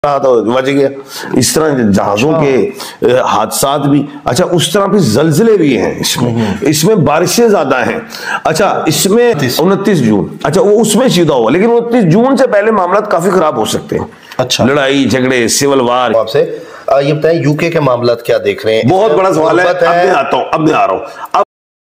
रहा था बच गया। इस तरह जहाजों के हादसात भी। अच्छा, उस तरह भी जलजिले भी हैं इसमें बारिशें ज्यादा हैं। अच्छा, इसमें 29 जून, अच्छा वो उसमें सीधा हुआ, लेकिन 29 जून से पहले मामला काफी खराब हो सकते हैं। अच्छा, लड़ाई झगड़े, सिविल वार। आपसे ये बताएं, यूके के मामला क्या देख रहे हैं? बहुत बड़ा सवाल है। अब मैं आ रहा हूँ।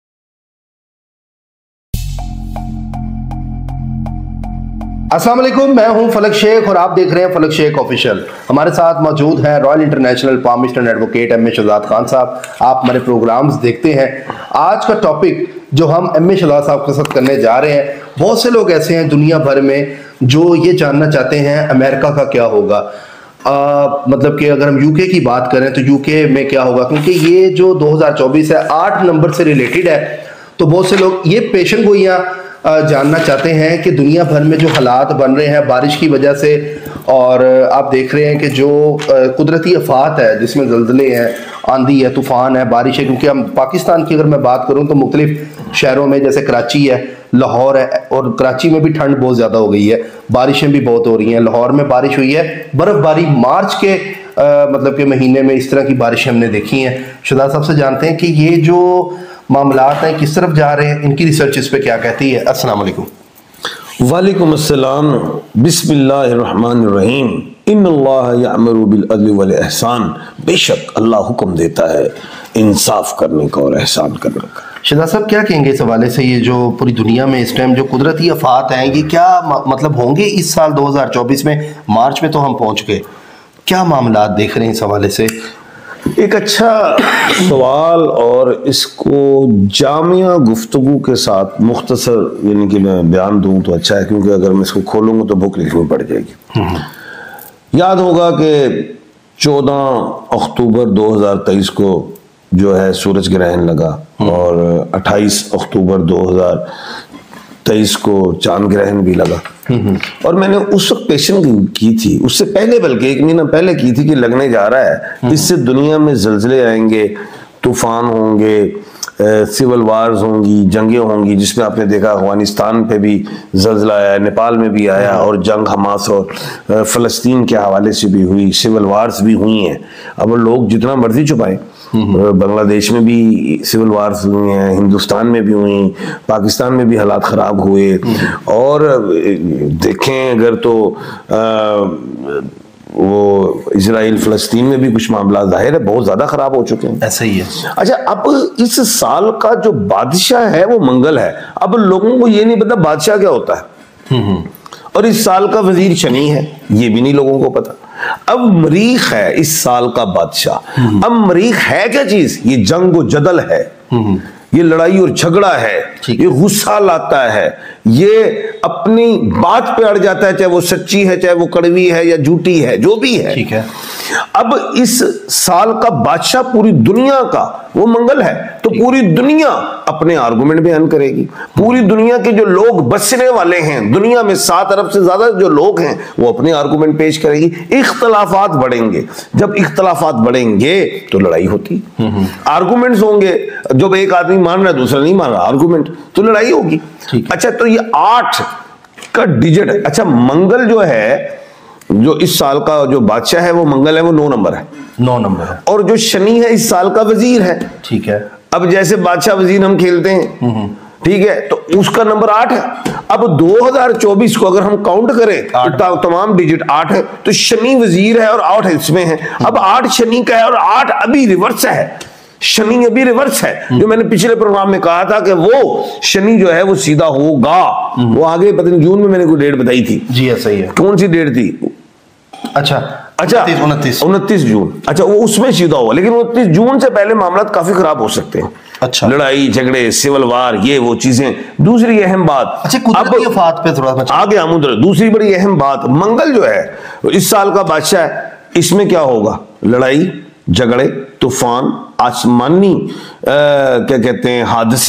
अस्सलाम वालेकुम, मैं हूं फलक शेख और आप देख रहे हैं फलक शेख ऑफिशियल। हमारे साथ मौजूद हैं royal international palmist advocate M A Shahzad Khan साहब। आप हमारे प्रोग्राम्स देखते हैं। आज का टॉपिक जो हम एम ए शहजाद साहब के साथ करने जा रहे हैं, बहुत से लोग ऐसे हैं दुनिया भर में जो ये जानना चाहते हैं अमेरिका का क्या होगा। मतलब कि अगर हम यूके की बात करें तो यूके में क्या होगा, क्योंकि ये जो 2024 है 8 नंबर से रिलेटेड है। तो बहुत से लोग ये पेशन गोइयां जानना चाहते हैं कि दुनिया भर में जो हालात बन रहे हैं बारिश की वजह से, और आप देख रहे हैं कि जो कुदरती आफात है जिसमें जल्जले हैं, आंधी है, तूफ़ान है, बारिश है। क्योंकि हम पाकिस्तान की अगर मैं बात करूं तो मुख्तलिफ शहरों में जैसे कराची है, लाहौर है, और कराची में भी ठंड बहुत ज़्यादा हो गई है, बारिशें भी बहुत हो रही हैं। लाहौर में बारिश हुई है, बर्फ़बारी मार्च के मतलब के महीने में इस तरह की बारिशें हमने देखी हैं। शहजाद साहब से जानते हैं कि ये जो मामलात हैं किस तरफ जा रहे हैं, इनकी रिसर्च इस पे क्या कहती है। अस्सलाम वालेकुम। वालेकुम अस्सलाम। बिस्मिल्लाहिर्रहमानिर्रहीम। इन्नल्लाह यअमुरु बिल अदल वल एहसान। बेशक अल्लाह हुक्म देता है इंसाफ करने का और एहसान करने का। शहजाद साहब क्या कहेंगे इस हवाले से, ये जो पूरी दुनिया में इस टाइम जो कुदरती आफात हैं ये क्या मतलब होंगे इस साल 2024 में? मार्च में तो हम पहुंच गए, क्या मामला देख रहे हैं इस हवाले से? एक अच्छा सवाल, और इसको जामिया गुफ्तगू के साथ मुख्तसर यानी कि मैं बयान दूं तो अच्छा है, क्योंकि अगर मैं इसको खोलूंगा तो बुक लिखनी पड़ जाएगी। याद होगा कि 14 अक्टूबर 2023 को जो है सूरज ग्रहण लगा, और 28 अक्टूबर 2023 को चांद ग्रहण भी लगा। और मैंने उस वक्त पेशन की थी, उससे पहले बल्कि 1 महीना पहले की थी कि लगने जा रहा है, इससे दुनिया में जलजले आएंगे, तूफान होंगे, सिविल वार्स होंगी, जंगें होंगी, जिसमें आपने देखा अफगानिस्तान पे भी जलजला आया, नेपाल में भी आया, और जंग हमास और फ़लस्तीन के हवाले से भी हुई, सिविल वार्स भी हुई हैं। अब लोग जितना मर्जी छुपाएं, बांग्लादेश में भी सिविल वार्स हुई हैं, हिंदुस्तान में भी हुई, पाकिस्तान में भी हालात ख़राब हुए, और देखें अगर तो वो इजराइल फ़लस्तीन में भी कुछ मामला जाहिर है बहुत ज़्यादा ख़राब हो चुके हैं। ऐसा ही है। अच्छा, अब इस साल का जो बादशाह है वो मंगल है। अब लोगों को ये नहीं पता बादशाह क्या होता है, और इस साल का वजीर शनि है, ये भी नहीं लोगों को पता। अब मरीख है इस साल का बादशाह। अब मरीख है क्या चीज? ये जंग और जदल है, ये लड़ाई और झगड़ा है, ये गुस्सा लाता है, ये अपनी बात पे अड़ जाता है, चाहे वो सच्ची है, चाहे वो कड़वी है या झूठी है, जो भी है। ठीक है। अब इस साल का बादशाह पूरी दुनिया का वो मंगल है, तो पूरी दुनिया अपने आर्गुमेंट बयान करेगी। पूरी दुनिया के जो लोग बसने वाले हैं, दुनिया में 7 अरब से ज्यादा जो लोग हैं, वो अपने आर्गुमेंट पेश करेगी। इख्तलाफात बढ़ेंगे, जब इख्तलाफात बढ़ेंगे तो लड़ाई होती, आर्गुमेंट्स होंगे, जब एक आदमी मान रहा है दूसरा नहीं मान रहा, आर्गुमेंट, तो लड़ाई होगी। अच्छा, तो ये 8 का डिजिट है। अच्छा, मंगल जो है, जो इस साल का जो बादशाह है वो मंगल है, वो 9 नंबर है। 9 नंबर है। और जो शनि है इस साल का वजीर है। ठीक है। अब जैसे बादशाह वजीर हम खेलते हैं, ठीक है, तो उसका नंबर 8 है। अब 2024 को अगर हम काउंट करें तो तमाम डिजिट 8 है, तो शनि वजीर है और 8 इसमें है। अब 8 शनि का है और 8 अभी रिवर्स है, शनि अभी रिवर्स है। जो मैंने पिछले प्रोग्राम में कहा था कि वो शनि जो है वो सीधा होगा, वो आगे पता नहीं जून में मैंने कोई डेट बताई थी। जी हाँ, सही है। कौन सी डेट थी? अच्छा, 29 जून। अच्छा, वो उसमें सीधा हुआ, लेकिन 29 जून से पहले मामला काफी खराब हो सकते हैं। अच्छा, लड़ाई झगड़े, सिविल वार, ये वो चीजें। दूसरी अहम बात, अच्छा, कुदरती आफात पे थोड़ा आगे हम उधर, दूसरी बड़ी अहम बात, मंगल जो है इस साल का बादशाह है, इसमें क्या होगा? लड़ाई झगड़े, तूफान, आसमानी क्या कहते हैं हादसे,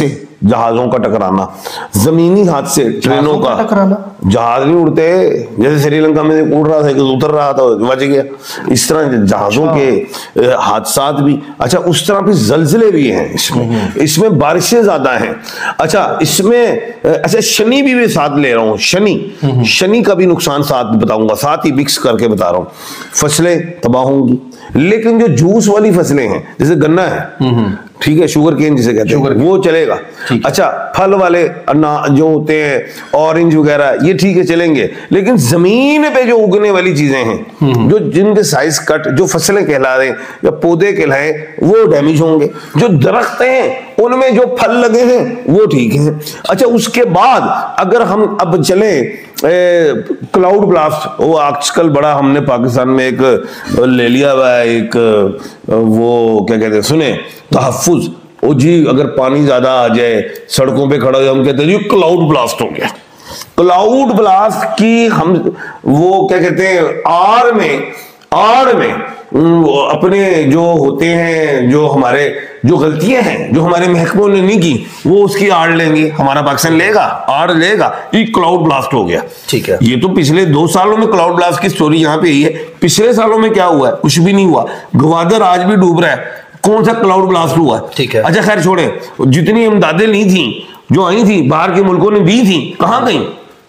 जहाजों का टकराना, जमीनी हादसे, ट्रेनों का टकराना, जहाज नहीं उड़ते, जैसे श्रीलंका में उड़ रहा था, उतर रहा था, बच गया, इस तरह जहाजों के हादसात भी। अच्छा, उस तरह भी जलजले भी हैं इसमें बारिशें ज्यादा हैं। अच्छा, इसमें अच्छा शनि भी साथ ले रहा हूँ, शनि का भी नुकसान साथ बताऊंगा, साथ ही मिक्स करके बता रहा हूँ। फसलें तबाह होंगी, लेकिन जो जूस वाली फसलें हैं जैसे गन्ना है, ठीक है, शुगर केन जिसे कहते हैं, वो चलेगा। अच्छा, फल वाले जो होते हैं ऑरेंज वगैरह, ये ठीक है चलेंगे, लेकिन जमीन पे जो उगने वाली चीजें हैं, जो जिनके साइज कट, जो फसलें कहला रहे या पौधे कहलाए, वो डैमेज होंगे। जो दरख्त हैं उनमें जो फल लगे हैं वो ठीक हैं। अच्छा, उसके बाद अगर हम अब चले क्लाउड ब्लास्ट, वो आजकल बड़ा हमने पाकिस्तान में एक ले लिया हुआ है, एक वो क्या कहते हैं, सुने तहफ्फुज, ओ जी अगर पानी ज्यादा आ जाए सड़कों पे खड़ा हो, हम कहते हैं जी क्लाउड ब्लास्ट हो गया। क्लाउड ब्लास्ट की हम वो क्या कहते हैं, आड़ में अपने जो होते हैं, जो हमारे जो गलतियां हैं जो हमारे महकमों ने नहीं की, वो उसकी आड़ लेंगे, हमारा पाकिस्तान लेगा, आड़ लेगा, ये क्लाउड ब्लास्ट हो गया। ठीक है, ये तो पिछले 2 सालों में क्लाउड ब्लास्ट की स्टोरी यहाँ पे ही है। पिछले सालों में क्या हुआ है? कुछ भी नहीं हुआ। ग्वादर आज भी डूब रहा है, कौन सा क्लाउड ब्लास्ट हुआ? ठीक है। अच्छा खैर छोड़े, जितनी इमदादें नहीं थी, जो आई थी बाहर के मुल्कों ने दी थी, कहाँ गई?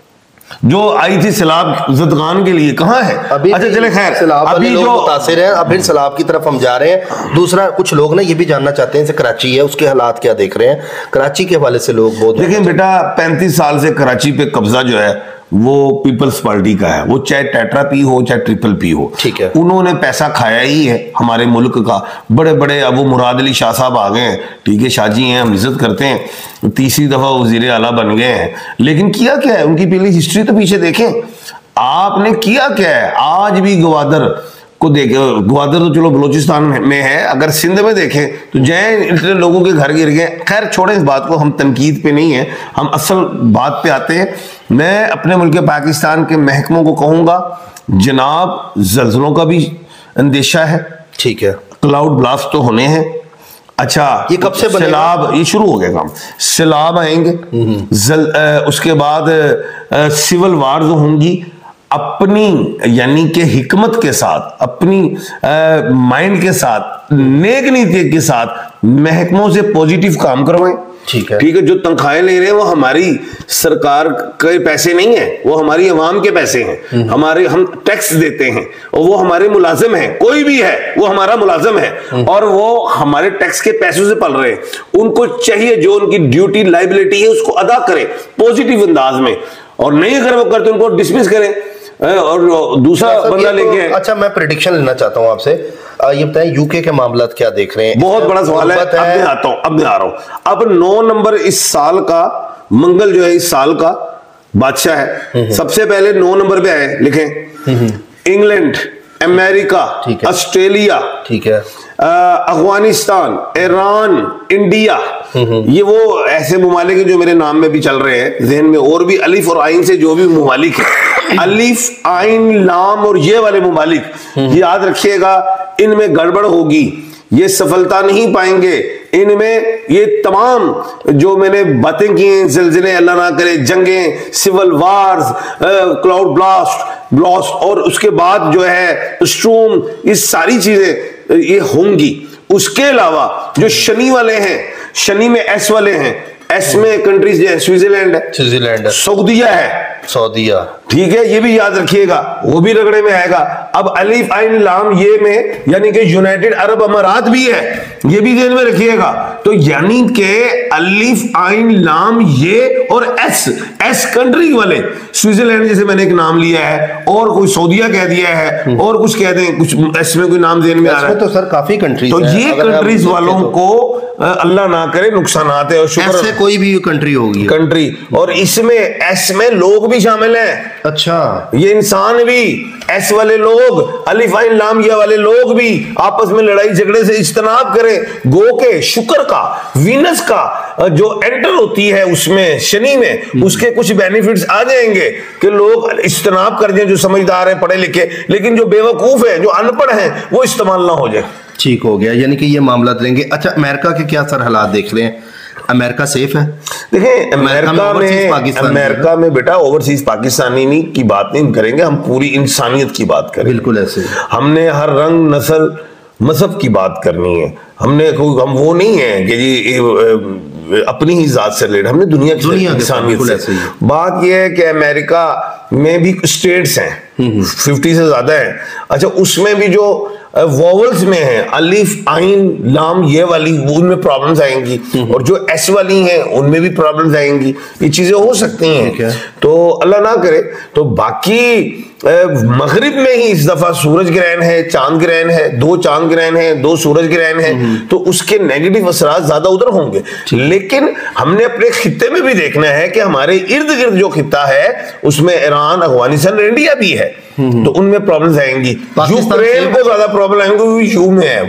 जो आई थी सैलाब ज़दगान के लिए, कहाँ है? अच्छा चले खैर, अभी जो मुतासिर है, अब फिर सैलाब की तरफ हम जा रहे हैं। दूसरा, कुछ लोग ना ये भी जानना चाहते हैं, जैसे कराची है, उसके हालात क्या देख रहे हैं? कराची के हवाले से लोग बहुत देखें बेटा, 35 साल से कराची पे कब्जा जो है वो पीपल्स पार्टी का है, वो चाहे टेट्रा पी हो चाहे ट्रिपल पी हो, ठीक है, उन्होंने पैसा खाया ही है हमारे मुल्क का। बड़े बड़े अब वो मुराद अली शाह साहब आ गए हैं, ठीक है, शाहजी हैं, हम इज्जत करते हैं, तीसरी दफा वजीर आला बन गए हैं, लेकिन किया क्या है? उनकी पहली हिस्ट्री तो पीछे देखें, आपने किया क्या है? आज भी ग्वादर को देखे, ग्वादर तो चलो बलूचिस्तान में है, अगर सिंध में देखें तो जैन इतने लोगों के घर गिर गए। खैर छोड़े इस बात को, हम तनकीद पे नहीं है, हम असल बात पे आते हैं। मैं अपने मुल्क पाकिस्तान के महकमों को कहूंगा, जनाब जल्जलों का भी अंदेशा है, ठीक है, क्लाउड ब्लास्ट तो होने हैं। अच्छा, ये कब से सैलाब, ये शुरू हो गया काम, सैलाब आएंगे, उसके बाद सिविल वार्स होंगी। अपनी यानी कि हिकमत के साथ, अपनी माइंड के साथ, नेक नीति के साथ महकमों से पॉजिटिव काम करवाएं, ठीक है, ठीक है। जो तनख्वाहें ले रहे हैं वो हमारी सरकार के पैसे नहीं है, वो हमारी अवाम के पैसे हैं, हमारे, हम टैक्स देते हैं और वो हमारे मुलाजिम हैं, कोई भी है वो हमारा मुलाजिम है और वो हमारे टैक्स के पैसों से पल रहे हैं। उनको चाहिए जो उनकी ड्यूटी लाइबिलिटी है उसको अदा करें पॉजिटिव अंदाज में, और नहीं अगर वो करते उनको डिसमिस करें और दूसरा बंदा लेके। अच्छा, मैं प्रेडिक्शन लेना चाहता हूं आपसे, ये बताएं यूके के मामला क्या देख रहे हैं? बहुत बड़ा सवाल है, अब मैं आता हूं, अब मैं आ रहा हूं। अब 9 नंबर इस साल का, मंगल जो है इस साल का बादशाह है। सबसे पहले 9 नंबर पे आए, लिखें इंग्लैंड, अमेरिका, ऑस्ट्रेलिया, ठीक है, अफगानिस्तान, ईरान, इंडिया, ये वो ऐसे मुमालिक हैं जो मेरे नाम में भी चल रहे हैं जहन में, और भी अलिफ और आइन से जो भी मुमालिक है, अलिफ आइन लाम और ये वाले मुमालिक, याद रखिएगा, इनमें गड़बड़ होगी, ये सफलता नहीं पाएंगे। इनमें ये तमाम जो मैंने बातें की हैं, ज़िलज़िले अल्लाह ना करे, जंगें, सिविल वार्स, क्लाउड ब्लास्ट और उसके बाद जो है स्ट्रूम, ये सारी चीजें ये होंगी। उसके अलावा जो शनि वाले हैं, शनि में एस वाले हैं, एस में कंट्रीज जो है स्विट्जरलैंड है, सऊदीया है, सऊदीया, ठीक है, ये भी याद रखिएगा, वो भी रगड़े में आएगा। अब अलिफ आइन लाम ये में यानी कि यूनाइटेड अरब अमारात भी है, ये भी ध्यान में रखिएगा। तो यानी कि अलिफ आइन लाम ये और एस कंट्री वाले, स्विट्जरलैंड जैसे मैंने एक नाम लिया है, और कोई सऊदीया कह दिया है, और कुछ कह दें, कुछ एस में कोई नाम ध्यान में आ रहा है, तो सर काफी कंट्रीज, तो ये कंट्रीज वालों को अल्लाह ना करे नुकसान आते, और शुक्र से कोई भी कंट्री होगी कंट्री, और इसमें एस में लोग भी शामिल हैं। अच्छा, ये इंसान भी, एस वाले लोग, अलिफ आइन लाम ये वाले लोग भी आपस में लड़ाई झगड़े से इज्तनाब करें। गो के शुक्र का, वीनस का जो एंटर होती है उसमें शनि में, उसके कुछ बेनिफिट्स आ जाएंगे कि लोग इज्तनाब कर दें, जो समझदार है पढ़े लिखे, लेकिन जो बेवकूफ है, जो अनपढ़ है, वो इस्तेमाल ना हो जाए। ठीक हो गया, यानी कि ये मामला लेंगे। अच्छा, अमेरिका के क्या सर हालात देख रहे हैं? अमेरिका सेफ है? देखिए अमेरिका में बेटा ओवरसीज पाकिस्तानी की बात नहीं करेंगे, हम पूरी इंसानियत की बात करेंगे। बिल्कुल ऐसे हमने हर रंग नस्ल मजहब की बात करनी है। हम वो नहीं है कि जी अपनी ही जात से रिलेटेड, हमने दुनिया की इंसानियत से। बात यह है कि अमेरिका में भी स्टेट्स हैं 50 से ज्यादा है। अच्छा, उसमें भी जो वॉवल्स में है अलिफ आइन लाम ये वाली, उनमें प्रॉब्लम्स आएंगी, और जो एस वाली हैं उनमें भी प्रॉब्लम्स आएंगी। ये चीजें हो सकती हैं, तो अल्लाह ना करे। तो बाकी मगरिब में ही इस दफा सूरज ग्रहण है, चांद ग्रहण है, 2 चांद ग्रहण है, 2 सूरज ग्रहण है, तो उसके नेगेटिव असरात ज्यादा उधर होंगे। लेकिन हमने अपने खित्ते में भी देखना है कि हमारे इर्द गिर्द जो खित्ता है उसमें ईरान, अफगानिस्तान, इंडिया भी है, तो उनमें प्रॉब्लम्स आएंगी। यूक्रेन को ज्यादा प्रॉब्लम आएंगी, यू में है,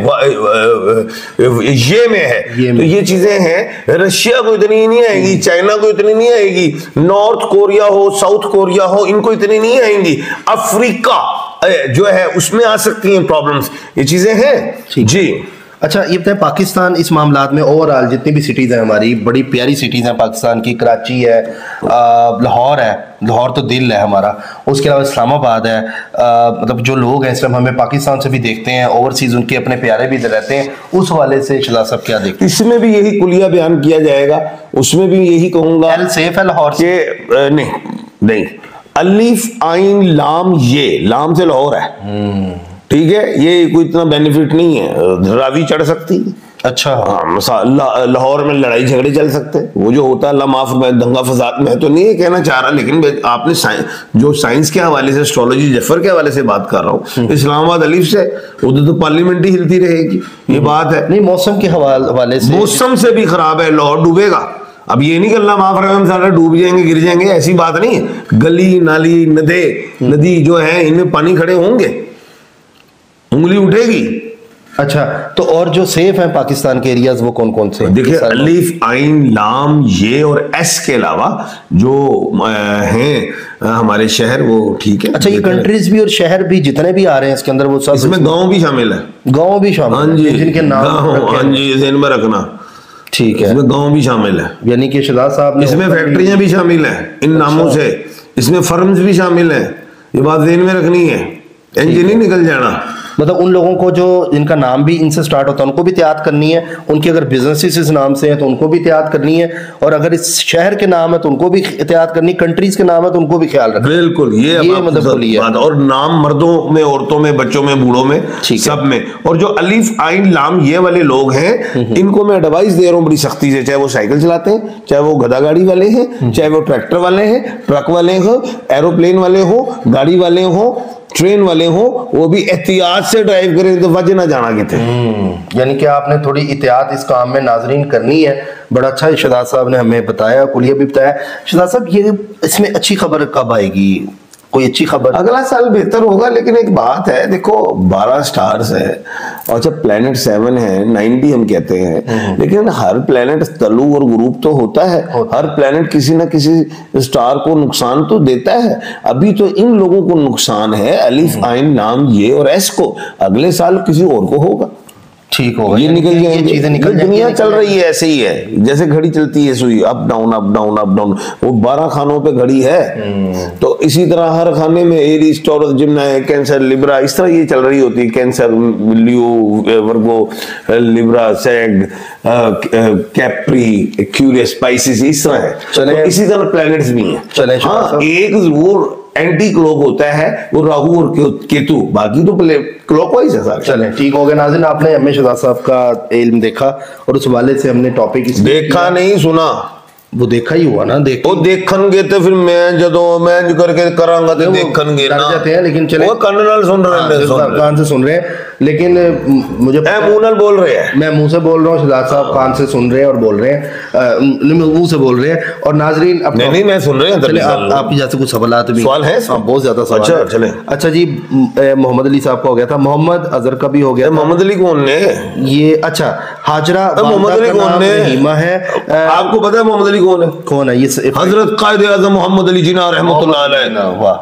ये में है, तो ये चीजें हैं। रशिया को इतनी नहीं आएगी, चाइना को इतनी नहीं आएगी, नॉर्थ कोरिया हो, साउथ कोरिया हो, इनको इतनी नहीं आएंगी। अफ्रीका जो है उसमें आ सकती हैं प्रॉब्लम्स, ये चीजें हैं जी। अच्छा, ये बताएं पाकिस्तान इस मामलात में ओवरऑल जितनी भी सिटीज़ हैं हमारी, बड़ी प्यारी सिटीज़ हैं पाकिस्तान की, कराची है, लाहौर है, लाहौर तो दिल है हमारा, उसके अलावा इस्लामाबाद है, मतलब जो लोग हैं इस टाइम हमें पाकिस्तान से भी देखते हैं, ओवरसीज उनके अपने प्यारे भी रहते हैं, उस हवाले से शहजाद साहब क्या देखते हैं? इसमें भी यही कुलिया बयान किया जाएगा, उसमें भी यही कहूंगा सेफ है लाहौर से? नहीं, अलिफ आइन लाम, ये लाम से लाहौर है, ठीक है, ये कोई इतना बेनिफिट नहीं है, रावी चढ़ सकती है। अच्छा, लाहौर में लड़ाई झगड़े चल सकते हैं, वो जो होता है अल्लाह माफ में दंगा फसाद में, तो नहीं कहना चाह रहा, लेकिन आपने जो साइंस के हवाले से, एस्ट्रोलॉजी जफर के हवाले से बात कर रहा हूँ, इस्लामाबाद अलीफ से उधर तो पार्लियामेंट ही हिलती रहेगी, ये बात है। नहीं, मौसम के हवाले से, मौसम से भी खराब है, लाहौर डूबेगा। अब ये नहीं कि अल्लाह माफ रहे हम सारे डूब जाएंगे, गिर जाएंगे, ऐसी बात नहीं है। गली नाली नदी जो है इनमें पानी खड़े होंगे, उंगली उठेगी। अच्छा, तो और जो सेफ है पाकिस्तान के एरियाज वो कौन कौन से? देखिए अलिफ आइन लाम ये और एस के अलावा जो हैं हमारे शहर, वो ठीक है। अच्छा, ये कंट्रीज भी और शहर भी जितने भी आ रहे हैं इसके अंदर, वो सब इसमें गांव भी शामिल है? गांव भी शामिल, हाँ जी, जिनके नाम, हाँ जी, ध्यान में रखना, ठीक है, इसमें गांव भी शामिल है, यानी कि शहजाद साहब, इसमें फैक्ट्रियां भी शामिल है इन नामों से, इसमें फर्म्स भी शामिल है, ये बात ध्यान में रखनी है, इंजन ही निकल जाना। मतलब उन लोगों को जो जिनका नाम भी इनसे स्टार्ट होता है उनको भी एहतियात करनी है, उनके अगर बिजनेसेस इस नाम से हैं तो उनको भी एहतियात करनी है, और अगर इस शहर के नाम है तो उनको भी एहतियात करनी, कंट्रीज के नाम है तो उनको भी ख्याल रखना। बिल्कुल, ये मतलब, और नाम मर्दों में, औरतों में, बच्चों में, बूढ़ों में, सब में। और जो अलिफ आइन लाम ये वाले लोग हैं, इनको मैं एडवाइस दे रहा हूँ बड़ी सख्ती से, चाहे वो साइकिल चलाते हैं, चाहे वो गधा गाड़ी वाले हैं, चाहे वो ट्रैक्टर वाले हैं, ट्रक वाले हो, एरोप्लेन वाले हो, गाड़ी वाले हो, ट्रेन वाले हो, वो भी एहतियात से ड्राइव करें, तो वजह ना जाना कितने। यानी कि आपने थोड़ी एहतियात इस काम में नाजरीन करनी है। बड़ा अच्छा शहजाद साहब ने हमें बताया, कुलिया भी बताया। शहजाद साहब, ये इसमें अच्छी खबर कब आएगी? कोई अच्छी खबर? अगला साल बेहतर होगा, लेकिन एक बात है, देखो 12 स्टार्स है, और जब प्लेनेट 7 है, 9 भी हम कहते हैं, लेकिन हर प्लेनेट तलु और ग्रुप तो होता है, हर प्लेनेट किसी ना किसी स्टार को नुकसान तो देता है। अभी तो इन लोगों को नुकसान है, अलिफ आइन लाम ये और एस को, अगले साल किसी और को होगा, ठीक होगा, ये निकल जाएंगे, चीजें निकल जाएंगी। दुनिया चल रही है ऐसे ही है, जैसे घड़ी चलती है सुई, up down up down up down, वो 12 खानों पे घड़ी है, तो इसी तरह हर खाने में Aries, Taurus, Gemini, Cancer, Libra, इस तरह ये चल रही होती है। Cancer, Leo, Virgo, Libra, Sag, Capri, Aquarius, Pisces, इस तरह है। तो इसी तरह प्लैनेट्स भी हैं। हाँ, एक जरूर एंटी क्लॉक होता है, वो राहु और केतु, बाकी तो क्लॉकवाइज है सारे। चलें, ठीक हो गया नाज़रीन, आपने हमें शहजाद साहब का इल्म देखा और उस हवाले से हमने टॉपिक देखा नहीं सुना, वो देखा ही हुआ ना, वो देखनगे तो फिर मैं जदों मैं करके करांगा तो देखनगे ना जाते हैं, लेकिन चले वो कर्नल सुन रहे हैं, कान से सुन रहे हैं, लेकिन मुझे मुंह बोल रहे हैं, मैं मुंह से बोल रहा हूँ, शहजाद साहब कान से सुन रहे हैं और बोल रहे हैं, मुंह से बोल रहे हैं। और नाजरीन नहीं मैं सुन रहे हैं, आप जैसे कुछ सवाल भी सवाल है, बहुत ज्यादा सवाल। अच्छा चले। अच्छा जी, मोहम्मद अली साहब का हो गया था, मोहम्मद अजहर का भी हो गया। मोहम्मद अली कौन ने ये? अच्छा, हाजरा मोहम्मद अली कौन ने? हीमा है। आपको पता है मोहम्मद अली कौन है? कौन है ये? हजरत कायदे आज़म मोहम्मद अली जिन्ना रहमतुल्लाह अलैह। वाह,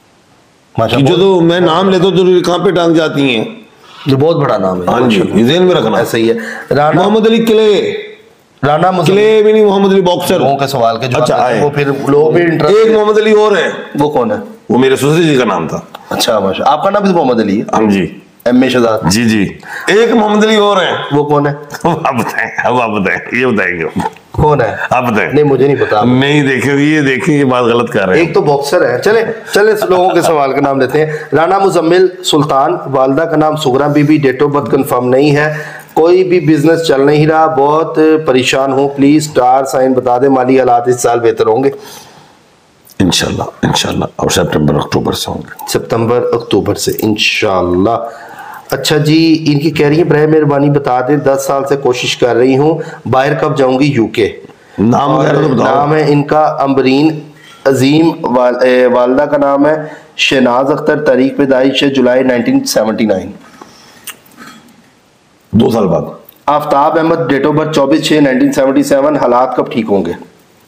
जो तो मैं नाम लेता हूँ तो कहाँ पे टांग जाती हैं, जो बहुत बड़ा नाम है। हाँ जी, ज़हन में रखना। ऐसा ही है। मोहम्मद अली किले, राना क्ले भी नहीं, मोहम्मद अली बॉक्सर। लोगों के सवाल के जवाब अच्छा आए वो फिर लोग भी इंटरेस्ट। एक मोहम्मद अली और है। वो कौन है? वो मेरे ससुर जी का नाम था। अच्छा माशा, आपका नाम भी मोहम्मद अली है? हाँ जी। एम.ए. शहजाद। जी जी। एक मोहम्मद अली और है। वो कौन है? आप बताएं, अब आप बताएं, ये बताएंगे कौन है? आप बताएं। नहीं मुझे नहीं पता। नहीं देखे, ये देखें, ये बात गलत कर रहे हैं। एक तो बॉक्सर है। चले चले लोगों के सवाल का नाम लेते हैं। राना मुजम्मिल सुल्तान, वालदा का नाम Sughra Bibi, date of birth confirm नहीं है, कोई भी बिजनेस चल नहीं रहा, बहुत परेशान हूँ, प्लीज स्टार साइन बता दे, माली हालात इस साल बेहतर होंगे इंशाल्लाह इंशाल्लाह, और सितंबर अक्टूबर से होंगे। सितंबर अक्टूबर से इंशाल्लाह। अच्छा जी, इनकी कह रही है बराए मेहरबानी बता दें, 10 साल से कोशिश कर रही हूँ, बाहर कब जाऊंगी यूके। नाम वगैरह तो बताओ। नाम है इनका अम्बरीन अजीम, वालदा का नाम है शहनाज अख्तर, तारीख पैदाइश है जुलाई 1979। 2 साल बाद। Aftab Ahmed, date of birth 24/6/1977, हालात कब ठीक होंगे?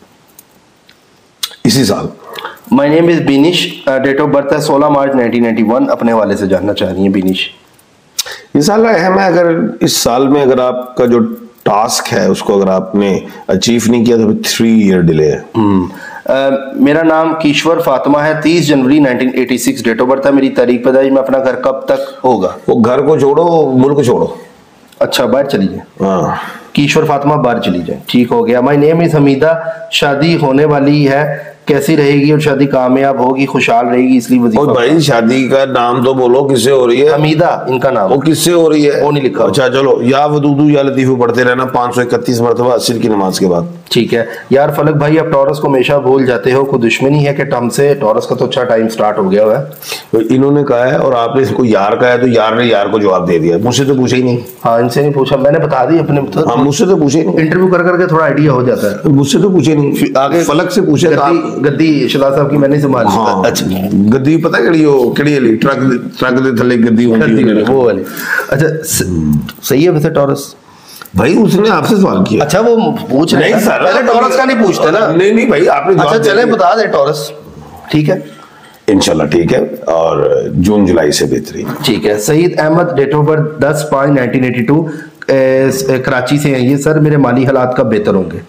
इसी साल। My name is Binish, date of birth है 16 मार्च 1991। अपने वाले से जानना चाह रही है बिनिश। ये साल अहम है, अगर इस साल में अगर आपका जो टास्क है उसको अगर आपने अचीव नहीं किया तो 3 ईयर डिले है। मेरा नाम कीश्वर फातिमा है, 30 जनवरी 1986 डेट ऑफ बर्थ है मेरी, तारीख पैदाइश में अपना घर कब तक होगा? वो घर को छोड़ो, मुल्क छोड़ो। अच्छा बाहर चली जाए। हाँ कीश्वर फातिमा बाहर चली जाए, ठीक हो गया। माय नेम इज हमीदा, शादी होने वाली है, कैसी रहेगी और शादी कामयाब होगी, खुशहाल रहेगी, इसलिए वजीफा। और भाई शादी का नाम तो बोलो, किससे हो रही है? हमीदा इनका नाम। वो किससे हो रही है? वो नहीं लिखा। अच्छा चलो, या वदूदू या लतीफू पढ़ते रहना 531 मरतबा अस्र की नमाज के बाद। ठीक है यार फलक भाई, अब टॉरस को हमेशा भूल जाते हो, कोई दुश्मनी है कि टम से? टॉरस का तो अच्छा टाइम स्टार्ट हो गया हुआ है। तो इन्होंने कहा है और आपने इसको यार कहा है, तो यार ने यार को जवाब दे दिया। मुझसे तो पूछा ही नहीं। हाँ इनसे नहीं पूछा, मैंने बता दी अपने। हाँ मुझसे तो पूछे नहीं, इंटरव्यू कर करके थोड़ा आइडिया हो जाता है। मुझसे तो पूछे नहीं, आगे फलक से पूछे। गद्दी शहजाद साहब की मैंने संभाली। हाँ, अच्छा गद्दी पता केड़ी ट्रक दे थले गद्दी होती है वो वाली। अच्छा सही है वैसे टॉरस। भाई उसने आपसे सवाल किया। अच्छा वो पूछ रहे हैं सर, पहले टॉरस का नहीं पूछते ना। नहीं नहीं भाई आपने। अच्छा चले बता दे टॉरस। ठीक है इंशाल्लाह ठीक है, और जून जुलाई से बेहतरीन। ठीक है। Saeed Ahmed, date of birth 10/5/1982, Karachi से हैं ये। सर मेरे माली हालात कब बेहतर होंगे?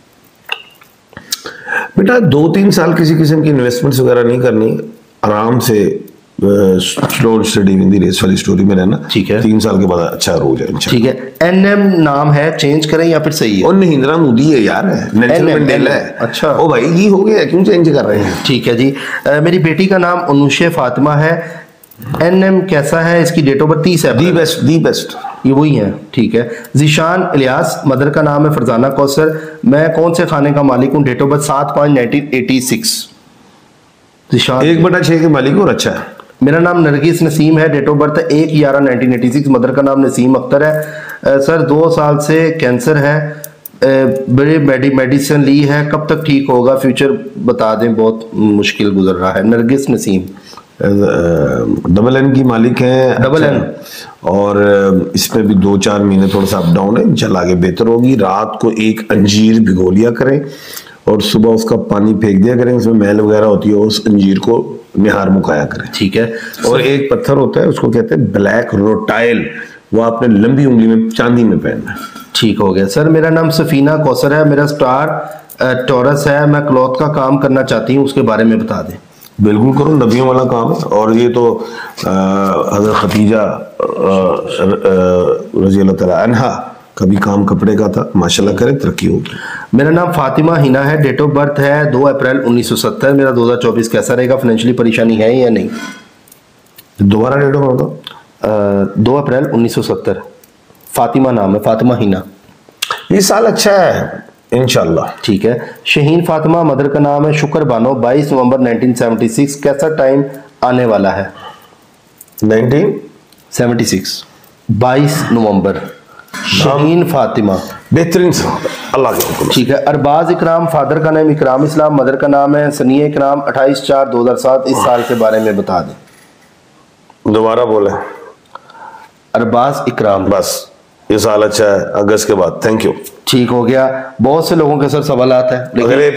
बेटा 2-3 साल किसी किस्म की इन्वेस्टमेंट्स वगैरह नहीं करनी, आराम से slow study in the race वाली स्टोरी में रहना। ठीक है। 3 साल के बाद अच्छा रोज है। ठीक है। एनएम नाम है, चेंज करें या फिर सही है? और महिंद्रा मोदी है यार, नेल्सन मंडेला है। अच्छा ओ भाई ये हो गया, क्यों चेंज कर रहे हैं? ठीक है जी। मेरी बेटी का नाम अनुशे फातिमा है, एनएम कैसा है इसकी? डेट ऑफ बर्थ 30 है। दी बेस्ट ये वही है। ठीक है। जिशान इलियास, मदर का नाम है फरजाना कौसर, मैं कौन से खाने का मालिक हूँ? Date of birth 7/1986। जिशान 1/6 के मालिक और अच्छा है। मेरा नाम नरगिस नसीम है, डेट ऑफ बर्थ 1/11/1986, मदर का नाम नसीम अख्तर है। सर 2 साल से कैंसर है, बड़े मेडिसिन ली है, कब तक ठीक होगा? फ्यूचर बता दें, बहुत मुश्किल गुजर रहा है। नरगिस नसीम डबल एन की मालिक है। Double N. और इसमें भी 2-4 महीने थोड़ा सा अप डाउन है, इंशाल्लाह आगे बेहतर होगी। रात को एक अंजीर भिगो लिया करें और सुबह उसका पानी फेंक दिया करें, उसमें मैल वगैरह होती है, उस अंजीर को निहार मुकाया करें। ठीक है। और एक पत्थर होता है उसको कहते हैं ब्लैक रोटाइल, वो आपने लंबी उंगली में चांदी में पहनना है। ठीक हो गया। सर मेरा नाम सफीना कौसर है, मेरा स्टार टॉरस है, मैं क्लॉथ का काम करना चाहती हूँ, उसके बारे में बता दें। बिल्कुल करो, नबियों वाला काम है। और ये तो हज़रत खदीजा रज़ी अल्लाह तआला अन्हा का भी काम कपड़े का था, माशाल्लाह करें, तरक्की होगी। मेरा नाम फातिमा हिना है, डेट ऑफ बर्थ है 2 अप्रैल 1970। मेरा 2024 कैसा रहेगा? फाइनेंशियली परेशानी है या नहीं? दोबारा date of birth 2 April 1970। Fatima नाम है, फातिमा हिना। ये साल अच्छा है इंशाल्लाह। ठीक है। शहीन फातिमा, मदर का नाम है शुक्र बानो, 22 नवंबर 1976, कैसा टाइम आने वाला है? 1976 22 नवंबर। शहीन फातिमा बेहतरीन सवाल, अल्लाह के हुक्म। ठीक है। अरबाज इकराम, फादर का नाम इकराम इस्लाम, मदर का नाम है सनिया इकराम, 28/4/2007, इस साल के बारे में बता दें। दोबारा बोले। अरबाज इकराम। बस ये साल अच्छा है, अगस्त के बाद। Thank you. ठीक हो गया। बहुत से लोगों के सर सवाल आते हैं, अगले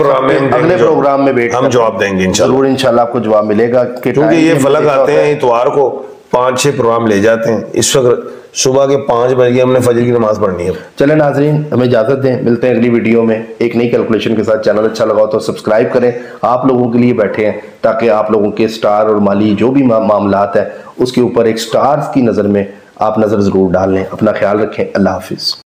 प्रोग्राम में बैठ हम जवाब देंगे इंशाल्लाह। जरूर इंशाल्लाह आपको जवाब मिलेगा, क्योंकि ये फलक आते हैं इतवार को, 5-6 प्रोग्राम ले जाते हैं। इस वक्त सुबह के 5 बजे हमने फजर की नमाज पढ़नी है। चले नाजरीन, हमें इजाजत दें, मिलते हैं अगली वीडियो में एक नई कैलकुलेशन के साथ। चैनल अच्छा लगा तो सब्सक्राइब करें, आप लोगों के लिए बैठे हैं ताकि आप लोगों के स्टार और माली जो भी मामलात है उसके ऊपर एक स्टार्स की नज़र में आप नज़र ज़रूर डाल लें। अपना ख्याल रखें, अल्लाह हाफिज़।